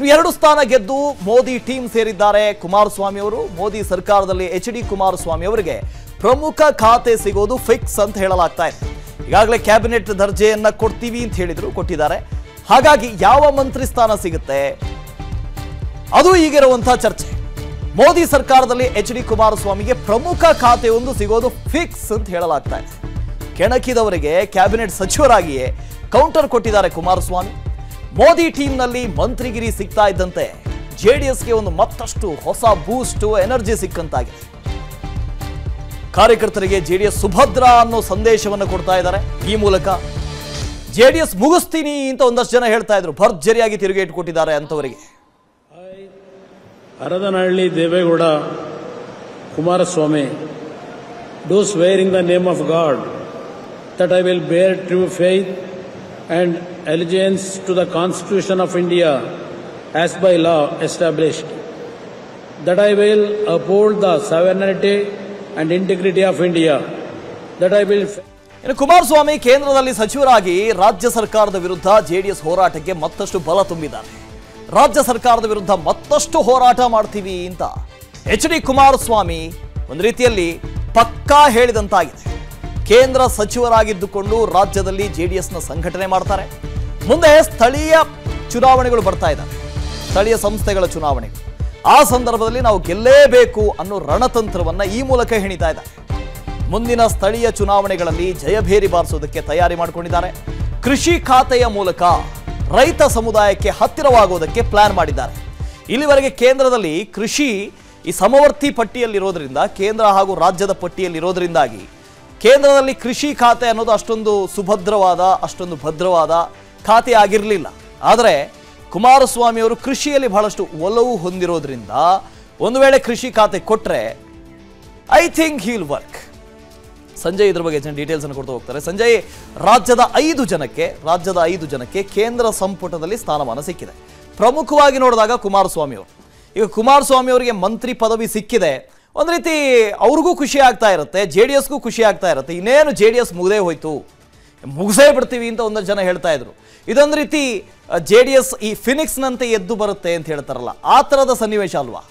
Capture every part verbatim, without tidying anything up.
ಎರಡು ಸ್ಥಾನ ಗೆದ್ದು ಮೋದಿ ಟೀಮ್ ಸೇರಿದ್ದಾರೆ ಕುಮಾರಸ್ವಾಮಿ ಅವರು. ಮೋದಿ ಸರ್ಕಾರದಲ್ಲಿ ಎಚ್ ಡಿ ಕುಮಾರಸ್ವಾಮಿ ಅವರಿಗೆ ಪ್ರಮುಖ ಖಾತೆ ಸಿಗೋದು ಫಿಕ್ಸ್ ಅಂತ ಹೇಳಲಾಗ್ತಾ ಇದೆ. ಈಗಾಗಲೇ ಕ್ಯಾಬಿನೆಟ್ ದರ್ಜೆಯನ್ನ ಕೊಡ್ತೀವಿ ಅಂತ ಹೇಳಿದ್ರು, ಕೊಟ್ಟಿದ್ದಾರೆ. ಹಾಗಾಗಿ ಯಾವ ಮಂತ್ರಿ ಸ್ಥಾನ ಸಿಗುತ್ತೆ ಅದು ಈಗಿರುವಂತಹ ಚರ್ಚೆ. ಮೋದಿ ಸರ್ಕಾರದಲ್ಲಿ ಎಚ್ ಡಿ ಕುಮಾರಸ್ವಾಮಿಗೆ ಪ್ರಮುಖ ಖಾತೆ ಒಂದು ಸಿಗೋದು ಫಿಕ್ಸ್ ಅಂತ ಹೇಳಲಾಗ್ತಾ ಇದೆ. ಕೆಣಕಿದವರಿಗೆ ಕ್ಯಾಬಿನೆಟ್ ಸಚಿವರಾಗಿಯೇ ಕೌಂಟರ್ ಕೊಟ್ಟಿದ್ದಾರೆ ಕುಮಾರಸ್ವಾಮಿ. ಮೋದಿ ಟೀಮ್ನಲ್ಲಿ ಮಂತ್ರಿಗಿರಿ ಸಿಗ್ತಾ ಇದ್ದಂತೆ ಜೆಡಿಎಸ್ಗೆ ಒಂದು ಮತ್ತಷ್ಟು ಹೊಸ ಬೂಸ್ಟ್ ಎನರ್ಜಿ ಸಿಕ್ಕಂತಾಗಿದೆ. ಕಾರ್ಯಕರ್ತರಿಗೆ ಜೆಡಿಎಸ್ ಸುಭದ್ರ ಅನ್ನೋ ಸಂದೇಶವನ್ನು ಕೊಡ್ತಾ ಇದ್ದಾರೆ. ಈ ಮೂಲಕ ಜೆಡಿಎಸ್ ಮುಗಿಸ್ತೀನಿ ಅಂತ ಒಂದಷ್ಟು ಜನ ಹೇಳ್ತಾ ಇದ್ರು, ಭರ್ಜರಿಯಾಗಿ ತಿರುಗೇಟು ಕೊಟ್ಟಿದ್ದಾರೆ ಅಂತವರಿಗೆ. Haradanahalli Deve Gowda Kumaraswamy do swear in the name of God that I will bear true faith and allegiance to the Constitution of India as by law established, that I will uphold the sovereignty and integrity of India, that I will. ಇನ್ನು ಕುಮಾರಸ್ವಾಮಿ ಕೇಂದ್ರದಲ್ಲಿ ಸಚಿವರಾಗಿ ರಾಜ್ಯ ಸರ್ಕಾರದ ವಿರುದ್ಧ JDS ಹೋರಾಟಕ್ಕೆ ಮತ್ತಷ್ಟು ಬಲ ತುಂಬಿದ್ದಾರೆ. ರಾಜ್ಯ ಸರ್ಕಾರದ ವಿರುದ್ಧ ಮತ್ತಷ್ಟು ಹೋರಾಟ ಮಾಡ್ತೀವಿ ಅಂತ ಎಚ್ ಡಿ ಕುಮಾರಸ್ವಾಮಿ ಒಂದು ರೀತಿಯಲ್ಲಿ ಪಕ್ಕಾ ಹೇಳಿದಂತಾಗಿದೆ. ಕೇಂದ್ರ ಸಚಿವರಾಗಿದ್ದುಕೊಂಡು ರಾಜ್ಯದಲ್ಲಿ ಜೆಡಿಎಸ್ನ ಸಂಘಟನೆ ಮಾಡ್ತಾರೆ. ಮುಂದೆ ಸ್ಥಳೀಯ ಚುನಾವಣೆಗಳು ಬರ್ತಾ ಇದ್ದಾವೆ, ಸ್ಥಳೀಯ ಸಂಸ್ಥೆಗಳ ಚುನಾವಣೆಗಳು. ಆ ಸಂದರ್ಭದಲ್ಲಿ ನಾವು ಗೆಲ್ಲೇಬೇಕು ಅನ್ನೋ ರಣತಂತ್ರವನ್ನ ಈ ಮೂಲಕ ಹೆಣಿತಾ ಇದ್ದಾರೆ. ಮುಂದಿನ ಸ್ಥಳೀಯ ಚುನಾವಣೆಗಳಲ್ಲಿ ಜಯಭೇರಿ ಬಾರಿಸೋದಕ್ಕೆ ತಯಾರಿ ಮಾಡಿಕೊಂಡಿದ್ದಾರೆ. ಕೃಷಿ ಖಾತೆಯ ಮೂಲಕ ರೈತ ಸಮುದಾಯಕ್ಕೆ ಹತ್ತಿರವಾಗುವುದಕ್ಕೆ ಪ್ಲಾನ್ ಮಾಡಿದ್ದಾರೆ. ಇಲ್ಲಿವರೆಗೆ ಕೇಂದ್ರದಲ್ಲಿ ಕೃಷಿ ಈ ಸಮವರ್ತಿ ಪಟ್ಟಿಯಲ್ಲಿರೋದ್ರಿಂದ, ಕೇಂದ್ರ ಹಾಗೂ ರಾಜ್ಯದ ಪಟ್ಟಿಯಲ್ಲಿರೋದ್ರಿಂದಾಗಿ ಕೇಂದ್ರದಲ್ಲಿ ಕೃಷಿ ಖಾತೆ ಅನ್ನೋದು ಅಷ್ಟೊಂದು ಸುಭದ್ರವಾದ, ಅಷ್ಟೊಂದು ಭದ್ರವಾದ ಖಾತೆ ಆಗಿರಲಿಲ್ಲ. ಆದರೆ ಕುಮಾರಸ್ವಾಮಿ ಅವರು ಕೃಷಿಯಲ್ಲಿ ಬಹಳಷ್ಟು ಒಲವು ಹೊಂದಿರೋದ್ರಿಂದ ಒಂದು ವೇಳೆ ಕೃಷಿ ಖಾತೆ ಕೊಟ್ಟರೆ I think he'll work. Sanjay ಇದ್ರ ಬಗ್ಗೆ ಡೀಟೇಲ್ಸ್ ಅನ್ನು ಕೊಡ್ತಾ ಹೋಗ್ತಾರೆ. ಸಂಜಯ್, ರಾಜ್ಯದ ಐದು ಜನಕ್ಕೆ ರಾಜ್ಯದ ಐದು ಜನಕ್ಕೆ ಕೇಂದ್ರ ಸಂಪುಟದಲ್ಲಿ ಸ್ಥಾನಮಾನ ಸಿಕ್ಕಿದೆ. ಪ್ರಮುಖವಾಗಿ ನೋಡಿದಾಗ ಕುಮಾರಸ್ವಾಮಿ ಅವರು, ಈಗ ಕುಮಾರಸ್ವಾಮಿ ಅವರಿಗೆ ಮಂತ್ರಿ ಪದವಿ ಸಿಕ್ಕಿದೆ. ಒಂದು ರೀತಿ ಅವ್ರಿಗೂ ಖುಷಿ ಆಗ್ತಾ ಇರುತ್ತೆ, ಜೆ ಡಿ ಎಸ್ಗೂ ಖುಷಿ ಆಗ್ತಾ ಇರುತ್ತೆ. ಇನ್ನೇನು ಜೆ ಡಿ ಎಸ್ ಮುಗದೇ ಹೋಯ್ತು, ಮುಗಿಸೇ ಬಿಡ್ತೀವಿ ಅಂತ ಒಂದಷ್ಟು ಜನ ಹೇಳ್ತಾ ಇದ್ರು. ಇದೊಂದು ರೀತಿ ಜೆ ಡಿ ಎಸ್ ಈ ಫಿನಿಕ್ಸ್ನಂತೆ ಎದ್ದು ಬರುತ್ತೆ ಅಂತ ಹೇಳ್ತಾರಲ್ಲ, ಆ ಥರದ ಸನ್ನಿವೇಶ ಅಲ್ವಾ?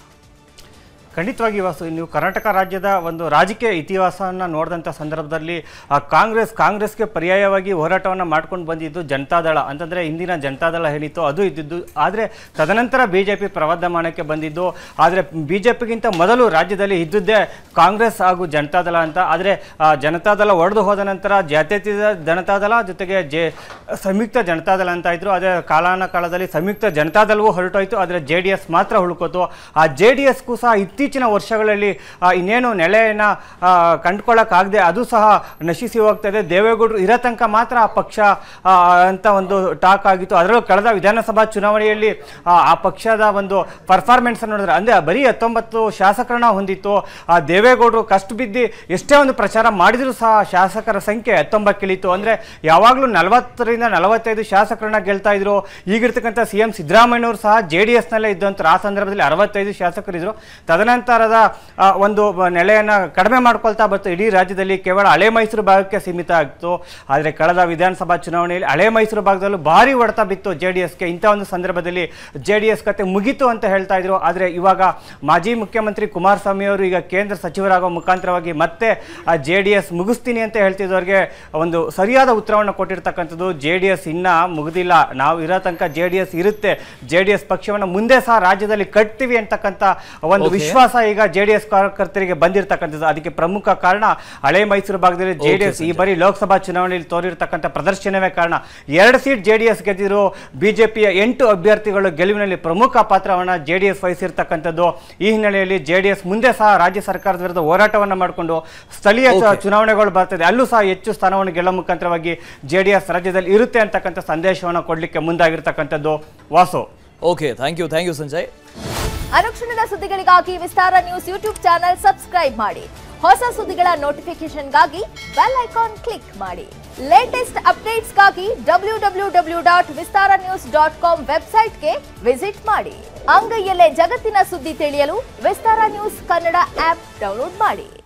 ಖಂಡಿತವಾಗಿ ವಾಸು, ನೀವು ಕರ್ನಾಟಕ ರಾಜ್ಯದ ಒಂದು ರಾಜಕೀಯ ಇತಿಹಾಸವನ್ನು ನೋಡಿದಂಥ ಸಂದರ್ಭದಲ್ಲಿ ಕಾಂಗ್ರೆಸ್ ಕಾಂಗ್ರೆಸ್ಗೆ ಪರ್ಯಾಯವಾಗಿ ಹೋರಾಟವನ್ನು ಮಾಡ್ಕೊಂಡು ಬಂದಿದ್ದು ಜನತಾದಳ ಅಂತಂದರೆ ಇಂದಿನ ಜನತಾದಳ ಏನಿತ್ತು ಅದು ಇದ್ದಿದ್ದು. ಆದರೆ ತದನಂತರ ಬಿ ಜೆ ಪಿ ಪ್ರವರ್ಧಮಾನಕ್ಕೆ ಬಂದಿದ್ದು. ಆದರೆ ಬಿ ಜೆ ಪಿಗಿಂತ ಮೊದಲು ರಾಜ್ಯದಲ್ಲಿ ಇದ್ದಿದ್ದೇ ಕಾಂಗ್ರೆಸ್ ಹಾಗೂ ಜನತಾದಳ ಅಂತ. ಆದರೆ ಜನತಾದಳ ಒಡೆದು ಹೋದ ನಂತರ ಜಾತ್ಯತೀತ ಜನತಾದಳ ಜೊತೆಗೆ ಜೆ ಸಂಯುಕ್ತ ಜನತಾದಳ ಅಂತ ಇದ್ರು. ಅದೇ ಕಾಲಾನ ಕಾಲದಲ್ಲಿ ಸಂಯುಕ್ತ ಜನತಾದಳವೂ ಹೊರಟೋಯ್ತು, ಆದರೆ ಜೆ ಡಿ ಎಸ್ ಮಾತ್ರ ಉಳ್ಕೋತು. ಆ ಜೆ ಡಿ ಎಸ್ಗೂ ಸಹ ಇತ್ತೀಚಿನ ವರ್ಷಗಳಲ್ಲಿ ಇನ್ನೇನು ನೆಲೆಯನ್ನು ಕಂಡುಕೊಳ್ಳೋಕ್ಕಾಗದೆ ಅದು ಸಹ ನಶಿಸಿ ಹೋಗ್ತದೆ. ದೇವೇಗೌಡರು ಇರೋ ತನಕ ಮಾತ್ರ ಆ ಪಕ್ಷ ಅಂತ ಒಂದು ಟಾಕ್ ಆಗಿತ್ತು. ಅದರಲ್ಲೂ ಕಳೆದ ವಿಧಾನಸಭಾ ಚುನಾವಣೆಯಲ್ಲಿ ಆ ಪಕ್ಷದ ಒಂದು ಪರ್ಫಾರ್ಮೆನ್ಸ್ ನೋಡಿದ್ರೆ ಅಂದರೆ ಬರೀ ಹತ್ತೊಂಬತ್ತು ಶಾಸಕರನ್ನ ಹೊಂದಿತ್ತು. ಆ ದೇವೇಗೌಡರು ಕಷ್ಟ ಬಿದ್ದು ಎಷ್ಟೇ ಒಂದು ಪ್ರಚಾರ ಮಾಡಿದರೂ ಸಹ ಶಾಸಕರ ಸಂಖ್ಯೆ ಹತ್ತೊಂಬತ್ತಕ್ಕಿಳಿತು. ಅಂದರೆ ಯಾವಾಗಲೂ ನಲವತ್ತರಿಂದ ನಲವತ್ತೈದು ಶಾಸಕರನ್ನ ಗೆಲ್ತಾ ಇದ್ರು. ಈಗಿರ್ತಕ್ಕಂಥ ಸಿ ಎಂ ಸಿದ್ದರಾಮಯ್ಯವರು ಸಹ ಜೆ ಡಿ ಎಸ್ನಲ್ಲೇ ಇದ್ದಂಥ ಆ ಸಂದರ್ಭದಲ್ಲಿ ಅರವತ್ತೈದು ಶಾಸಕರಿದ್ದರು. ತದನಂತರದ ಒಂದು ನೆಲೆಯನ್ನು ಕಡಿಮೆ ಮಾಡ್ಕೊಳ್ತಾ ಬಂತು. ಇಡೀ ರಾಜ್ಯದಲ್ಲಿ ಕೇವಲ ಹಳೆ ಮೈಸೂರು ಭಾಗಕ್ಕೆ ಸೀಮಿತ ಆಗಿತ್ತು. ಆದರೆ ಕಳೆದ ವಿಧಾನಸಭಾ ಚುನಾವಣೆಯಲ್ಲಿ ಹಳೆ ಮೈಸೂರು ಭಾಗದಲ್ಲೂ ಭಾರಿ ಹೊಡೆತ ಬಿತ್ತು ಜೆ ಡಿ ಎಸ್ಗೆ. ಇಂಥ ಒಂದು ಸಂದರ್ಭದಲ್ಲಿ ಜೆ ಡಿ ಎಸ್ ಕತೆ ಮುಗೀತು ಅಂತ ಹೇಳ್ತಾ ಇದ್ರು. ಆದರೆ ಇವಾಗ ಮಾಜಿ ಮುಖ್ಯಮಂತ್ರಿ ಕುಮಾರಸ್ವಾಮಿ ಅವರು ಈಗ ಕೇಂದ್ರ ಸಚಿವರಾಗುವ ಮುಖಾಂತರವಾಗಿ ಮತ್ತೆ ಆ ಜೆ ಡಿ ಎಸ್ ಮುಗಿಸ್ತೀನಿ ಅಂತ ಹೇಳ್ತಿದ್ದವ್ರಿಗೆ ಒಂದು ಸರಿಯಾದ ಉತ್ತರವನ್ನು ಕೊಟ್ಟಿರ್ತಕ್ಕಂಥದ್ದು. ಜೆ ಡಿ ಎಸ್ ಇನ್ನೂ ಮುಗಿದಿಲ್ಲ, ನಾವು ಇರೋ ತನಕ ಜೆ ಡಿ ಎಸ್ ಇರುತ್ತೆ, ಜೆ ಡಿ ಎಸ್ ಪಕ್ಷವನ್ನು ಮುಂದೆ ಸಹ ರಾಜ್ಯದಲ್ಲಿ ಕಟ್ತೀವಿ ಅಂತಕ್ಕಂಥ ಒಂದು ವಿಶ್ವಾಸ ಈಗ ಜೆ ಡಿ ಎಸ್ ಕಾರ್ಯಕರ್ತರಿಗೆ ಬಂದಿರತಕ್ಕಂಥದ್ದು. ಅದಕ್ಕೆ ಪ್ರಮುಖ ಕಾರಣ ಹಳೆ ಮೈಸೂರು ಭಾಗದಲ್ಲಿ ಜೆ ಡಿ ಎಸ್ ಈ ಬಾರಿ ಲೋಕಸಭಾ ಚುನಾವಣೆಯಲ್ಲಿ ತೋರಿರ್ತಕ್ಕಂಥ ಪ್ರದರ್ಶನವೇ ಕಾರಣ. ಎರಡು ಸೀಟ್ ಜೆ ಡಿ ಎಸ್ ಗೆದ್ದಿರೋ ಬಿಜೆಪಿಯ ಎಂಟು ಅಭ್ಯರ್ಥಿಗಳು ಗೆಲುವಿನಲ್ಲಿ ಪ್ರಮುಖ ಪಾತ್ರವನ್ನು ಜೆ ಡಿ ಎಸ್ ವಹಿಸಿರ್ತಕ್ಕಂಥದ್ದು. ಈ ಹಿನ್ನೆಲೆಯಲ್ಲಿ ಜೆ ಡಿ ಎಸ್ ಮುಂದೆ ಸಹ ರಾಜ್ಯ ಸರ್ಕಾರದ ವಿರುದ್ಧ ಹೋರಾಟವನ್ನು ಮಾಡಿಕೊಂಡು ಸ್ಥಳೀಯ ಚುನಾವಣೆಗಳು ಬರ್ತದೆ, ಅಲ್ಲೂ ಸಹ ಹೆಚ್ಚು ಸ್ಥಾನವನ್ನು ಗೆಲ್ಲುವ ಮುಖಾಂತರವಾಗಿ ಜೆ ಡಿ ಎಸ್ ರಾಜ್ಯದಲ್ಲಿ ಇರುತ್ತೆ ಅಂತಕ್ಕಂಥ ಸಂದೇಶವನ್ನು ಕೊಡಲಿಕ್ಕೆ ಮುಂದಾಗಿರ್ತಕ್ಕಂಥದ್ದು. Vasu, okay, thank you thank you Sanjay. ಅನುಕ್ಷಣದ ಸುದ್ದಿಗಳಿಗಾಗಿ Vistara news YouTube channel subscribe ಮಾಡಿ. ಹೊಸ ಸುದ್ದಿಗಳ ನೋಟಿಫಿಕೇಶನ್ಗಾಗಿ ಬೆಲ್ ಐಕಾನ್ ಕ್ಲಿಕ್ ಮಾಡಿ. ಲೇಟೆಸ್ಟ್ ಅಪ್ಡೇಟ್ಸ್ಗಾಗಿ W W W dot Vistara news dot com ವೆಬ್ಸೈಟ್ಗೆ ವಿಸಿಟ್ ಮಾಡಿ. ಅಂಗೈಯಲ್ಲೇ ಜಗತ್ತಿನ ಸುದ್ದಿ ತಿಳಿಯಲು Vistara news Kannada app download ಮಾಡಿ.